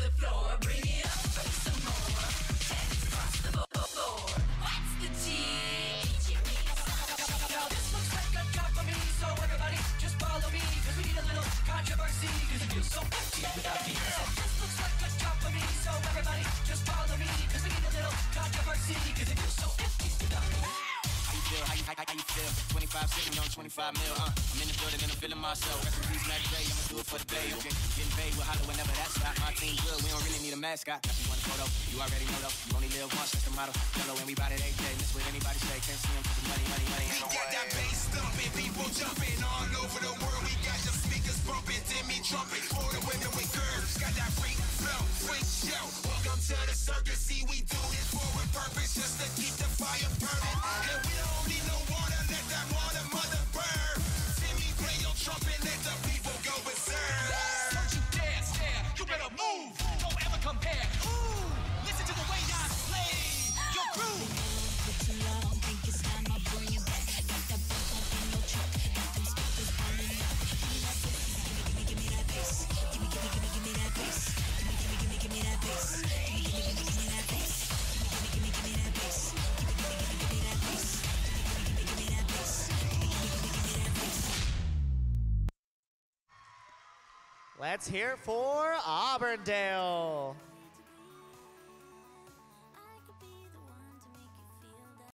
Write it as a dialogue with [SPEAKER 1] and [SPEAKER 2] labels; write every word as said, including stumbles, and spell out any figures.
[SPEAKER 1] the floor. Bring it up for some more. Hands across the floor. What's the G? Now this looks like a job for me, so everybody just follow me, cause we need a little controversy, cause it feels so empty without me. So this looks like a job for me, so everybody just follow me, cause we need a little controversy, cause it feels so empty without me.
[SPEAKER 2] How you feel? How you, how, how you feel? twenty-five sitting on twenty-five mil, uh I'm in the building and I'm feeling myself. Recipes Mac Dre, I'ma do it for the bay, okay? Getting paid, we'll holler whenever that's hot. My team good, we don't really need a mascot. Got you want a photo, you already know though. You only live once, that's the motto. Yellow and we bout it every day, miss what anybody say. Can't see them for the money, money, money.
[SPEAKER 3] We got that bass thumping, people jumping all over the world. We got the speakers bumping, Demi trumpet for the women with curves. Got that freak flow, freak show. Welcome to the circus, see we do this for a purpose, just to keep the fire burning. And we don't need no water, let that water mother burn. Timmy, play your trumpet, let the people go berserk.
[SPEAKER 4] Don't you dare stare, you better move, don't ever compare. Ooh, listen to the way I slay your crew.
[SPEAKER 5] For too long, think it's time I bring it back. Got that bump up in your truck, got them speakers pulling up. Give me that bass, give me, give me, give me that bass. Give me, give me, give me, give me that bass. Give me, give me, give me, give me that bass. Give me, give me, give me, give me that bass. Give me, give me, give me, give me that bass. Give me, give me, give me, give me that bass. Give me, give me, give me, give me that bass. Give me, give me, give me, give me that bass.
[SPEAKER 6] Let's hear it for Auburndale.